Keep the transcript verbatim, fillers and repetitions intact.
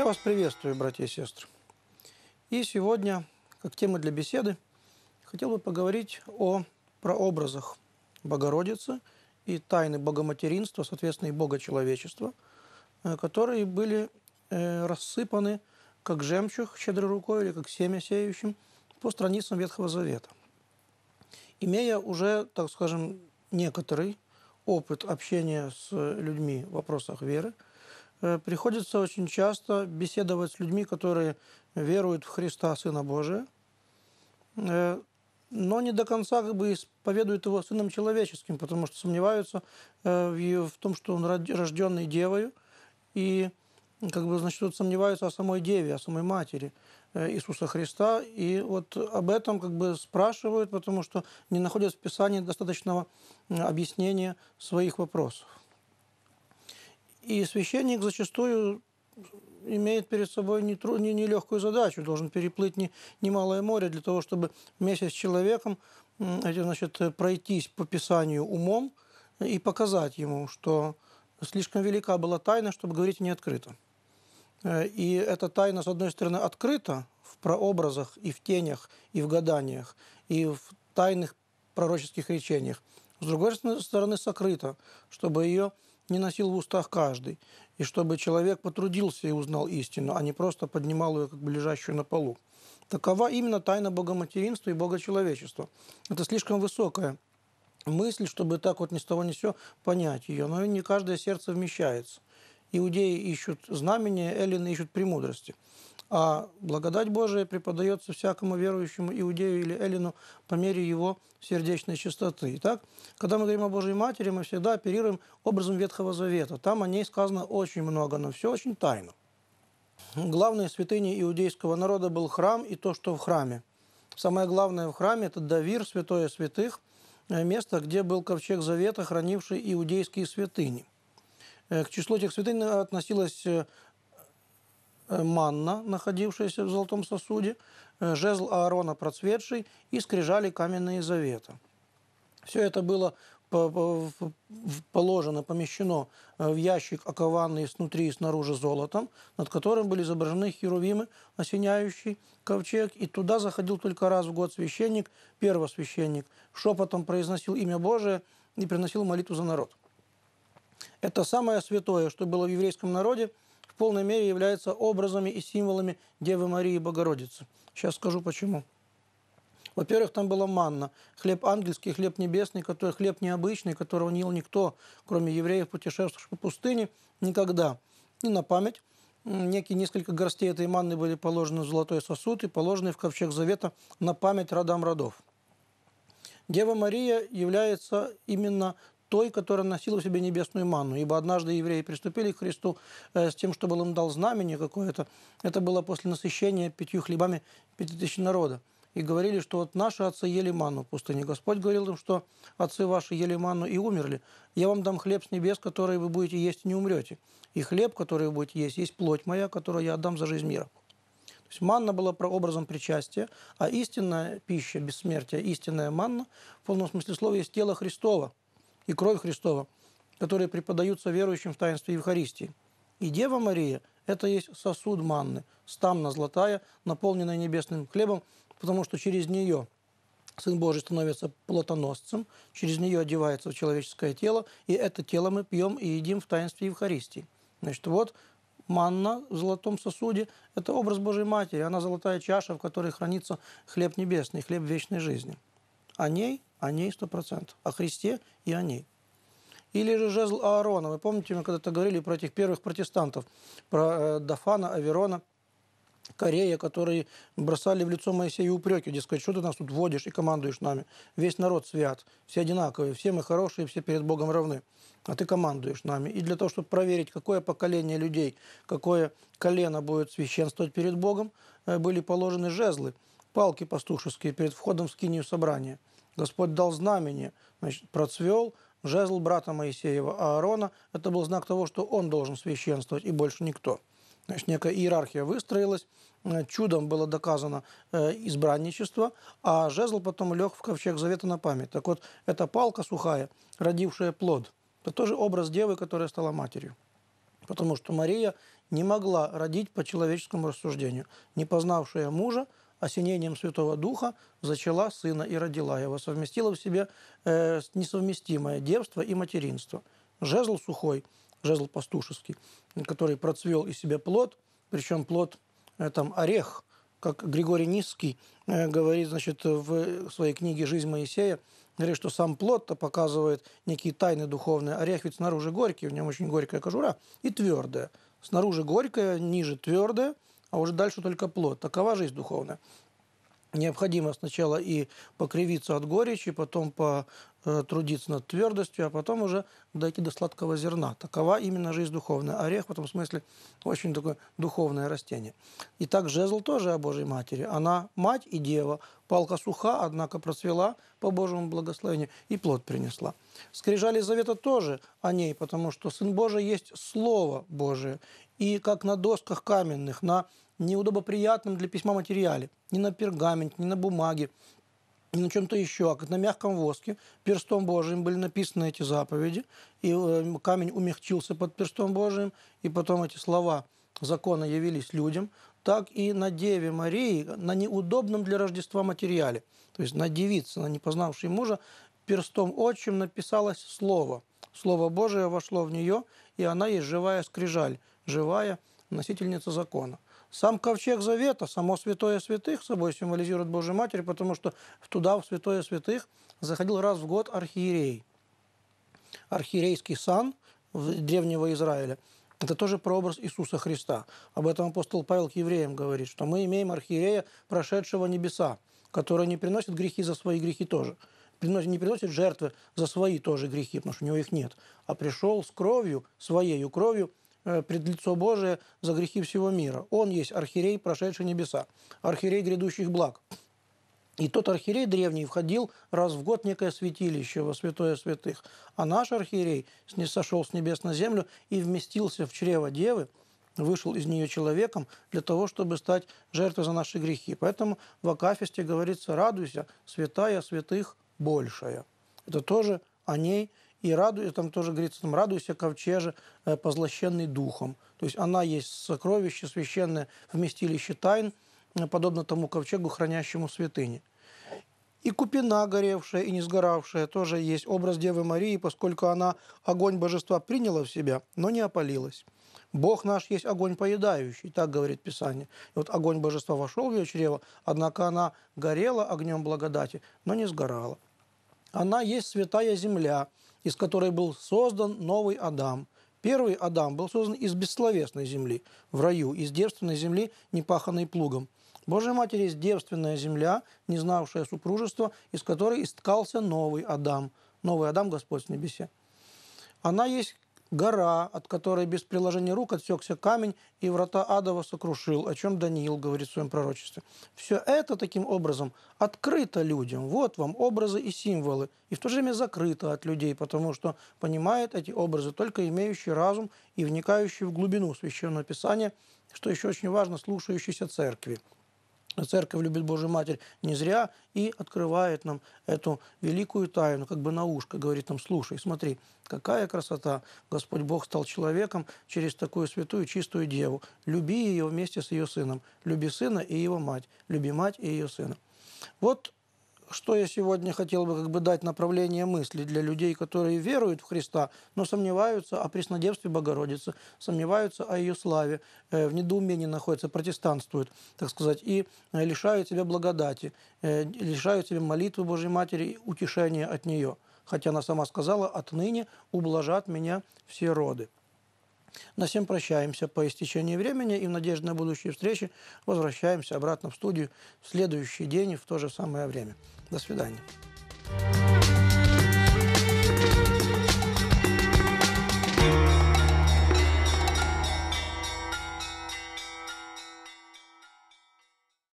вас приветствую, братья и сестры. И сегодня, как тема для беседы, хотел бы поговорить о прообразах Богородицы и тайны богоматеринства, соответственно, и богочеловечества, которые были рассыпаны как жемчуг щедрой рукой или как семя сеющим по страницам Ветхого Завета. Имея уже, так скажем, некоторый опыт общения с людьми в вопросах веры, приходится очень часто беседовать с людьми, которые веруют в Христа, Сына Божия, но не до конца как бы исповедуют Его Сыном Человеческим, потому что сомневаются в том, что Он рожденный Девою, и как бы, значит, вот сомневаются о самой Деве, о самой Матери Иисуса Христа, и вот об этом как бы спрашивают, потому что не находят в Писании достаточного объяснения своих вопросов. И священник зачастую имеет перед собой нелегкую не, не задачу, должен переплыть не, немалое море для того, чтобы вместе с человеком значит, пройтись по Писанию умом и показать ему, что слишком велика была тайна, чтобы говорить не открыто. И эта тайна, с одной стороны, открыта в прообразах и в тенях, и в гаданиях, и в тайных пророческих речениях. С другой стороны, сокрыта, чтобы ее не носил в устах каждый, и чтобы человек потрудился и узнал истину, а не просто поднимал ее, как бы лежащую на полу. Такова именно тайна богоматеринства и богочеловечества. Это слишком высокая мысль, чтобы так вот ни с того ни с сего понять ее, но не каждое сердце вмещается. Иудеи ищут знамения, эллины ищут премудрости. А благодать Божия преподается всякому верующему иудею или эллину по мере его сердечной чистоты. Итак, когда мы говорим о Божьей Матери, мы всегда оперируем образом Ветхого Завета. Там о ней сказано очень много, но все очень тайно. Главной святыней иудейского народа был храм и то, что в храме. Самое главное в храме – это Давир, святое святых, место, где был ковчег Завета, хранивший иудейские святыни. К числу этих святынь относилась манна, находившаяся в золотом сосуде, жезл Аарона процветший и скрижали каменные завета. Все это было положено, помещено в ящик, окованный снутри и снаружи золотом, над которым были изображены херувимы, осеняющий ковчег, и туда заходил только раз в год священник, первосвященник, шепотом произносил имя Божие и приносил молитву за народ. Это самое святое, что было в еврейском народе, в полной мере является образами и символами Девы Марии и Богородицы. Сейчас скажу почему. Во-первых, там была манна, хлеб ангельский, хлеб небесный, который хлеб необычный, которого не ел никто, кроме евреев, путешествовавших по пустыне, никогда. И на память некие несколько горстей этой манны были положены в золотой сосуд и положены в ковчег Завета на память родам родов. Дева Мария является именно той, которая носила в себе небесную манну. Ибо однажды евреи приступили к Христу с тем, чтобы он им дал знамение какое-то. Это было после насыщения пятью хлебами пяти тысяч народа. И говорили, что вот наши отцы ели манну в пустыне. Господь говорил им, что отцы ваши ели манну и умерли. Я вам дам хлеб с небес, который вы будете есть и не умрете. И хлеб, который вы будете есть, есть плоть моя, которую я отдам за жизнь мира. То есть манна была прообразом причастия, а истинная пища, бессмертия, истинная манна, в полном смысле слова, есть тело Христово и кровь Христова, которые преподаются верующим в таинстве Евхаристии. И Дева Мария – это есть сосуд манны, стамна золотая, наполненная небесным хлебом, потому что через нее Сын Божий становится плотоносцем, через нее одевается в человеческое тело, и это тело мы пьем и едим в таинстве Евхаристии. Значит, вот манна в золотом сосуде – это образ Божьей Матери, она золотая чаша, в которой хранится хлеб небесный, хлеб вечной жизни. О ней, о ней сто процентов, о Христе и о ней. Или же жезл Аарона. Вы помните, мы когда-то говорили про этих первых протестантов, про Дафана, Аверона, Корея, которые бросали в лицо Моисею упреки, дескать, что ты нас тут водишь и командуешь нами? Весь народ свят, все одинаковые, все мы хорошие, все перед Богом равны, а ты командуешь нами. И для того, чтобы проверить, какое поколение людей, какое колено будет священствовать перед Богом, были положены жезлы, палки пастушеские перед входом в скинию собрания. Господь дал знамение, значит, процвел жезл брата Моисеева Аарона. Это был знак того, что он должен священствовать и больше никто. Значит, некая иерархия выстроилась, чудом было доказано избранничество, а жезл потом лег в ковчег Завета на память. Так вот, эта палка сухая, родившая плод, это тоже образ девы, которая стала матерью. Потому что Мария не могла родить по человеческому рассуждению. Не познавшая мужа, осенением Святого Духа зачала сына и родила его, совместила в себе э, несовместимое девство и материнство. Жезл сухой, жезл пастушеский, который процвел из себя плод, причем плод, э, там, орех, как Григорий Низкий э, говорит, значит, в своей книге «Жизнь Моисея», говорит, что сам плод-то показывает некие тайны духовные. Орех ведь снаружи горький, в нем очень горькая кожура и твердая. Снаружи горькая, ниже твердая, а уже дальше только плод. Такова жизнь духовная. Необходимо сначала и покривиться от горечи, потом потрудиться над твердостью, а потом уже дойти до сладкого зерна. Такова именно жизнь духовная. Орех в этом смысле очень такое духовное растение. Итак, жезл тоже о Божьей Матери. Она мать и дева. Палка суха, однако процвела по Божьему благословению и плод принесла. Скрижали Завета тоже о ней, потому что Сын Божий есть Слово Божие. И как на досках каменных, на неудобоприятном для письма материале, не на пергаменте, не на бумаге, не на чем-то еще, а как на мягком воске, перстом Божиим были написаны эти заповеди, и камень умягчился под перстом Божиим, и потом эти слова закона явились людям, так и на Деве Марии, на неудобном для Рождества материале, то есть на девице, на не познавшей мужа, перстом отчим написалось слово. Слово Божие вошло в нее, и она есть живая скрижаль, живая носительница закона. Сам ковчег Завета, само святое святых собой символизирует Божию Матерь, потому что туда, в святое святых, заходил раз в год архиерей. Архиерейский сан древнего Израиля – это тоже прообраз Иисуса Христа. Об этом апостол Павел к евреям говорит, что мы имеем архиерея, прошедшего небеса, который не приносит грехи за свои грехи тоже. Не приносит жертвы за свои тоже грехи, потому что у него их нет, а пришел с кровью, своей кровью, пред лицо Божие за грехи всего мира. Он есть архиерей, прошедший небеса, архиерей грядущих благ. И тот архиерей древний входил раз в год в некое святилище во святое святых. А наш архиерей сошел с небес на землю и вместился в чрево Девы, вышел из нее человеком для того, чтобы стать жертвой за наши грехи. Поэтому в Акафисте говорится: «Радуйся, святая святых большая». Это тоже о ней. И радуйся, там тоже говорится, там, радуйся, ковчеже, э, позлощенный духом. То есть она есть сокровище священное, вместилище тайн, э, подобно тому ковчегу, хранящему святыни. И купина горевшая и не сгоравшая тоже есть образ Девы Марии, поскольку она огонь божества приняла в себя, но не опалилась. Бог наш есть огонь поедающий, так говорит Писание. И вот огонь божества вошел в ее чрево, однако она горела огнем благодати, но не сгорала. Она есть святая земля, из которой был создан новый Адам. Первый Адам был создан из бессловесной земли, в раю, из девственной земли, не паханой плугом. Божья Матерь есть девственная земля, не знавшая супружества, из которой исткался новый Адам. Новый Адам, Господь в небесе. Она есть гора, от которой без приложения рук отсекся камень, и врата адова сокрушил, о чем Даниил говорит в своем пророчестве. Все это таким образом открыто людям. Вот вам образы и символы, и в то же время закрыто от людей, потому что понимают эти образы только имеющий разум и вникающий в глубину Священного Писания, что еще очень важно, слушающийся церкви. Церковь любит Божию Матерь не зря и открывает нам эту великую тайну, как бы на ушко, говорит нам: слушай, смотри, какая красота, Господь Бог стал человеком через такую святую, чистую деву. Люби ее вместе с ее сыном, люби сына и его мать, люби мать и ее сына. Вот что я сегодня хотел бы как бы дать направление мысли для людей, которые веруют в Христа, но сомневаются о преснодевстве Богородицы, сомневаются о ее славе, в недоумении находятся, протестантствуют, так сказать, и лишают себя благодати, лишают себя молитвы Божьей Матери и утешения от нее. Хотя она сама сказала: «Отныне ублажат меня все роды». На всем прощаемся по истечении времени и в надежде на будущие встречи возвращаемся обратно в студию в следующий день и в то же самое время. До свидания.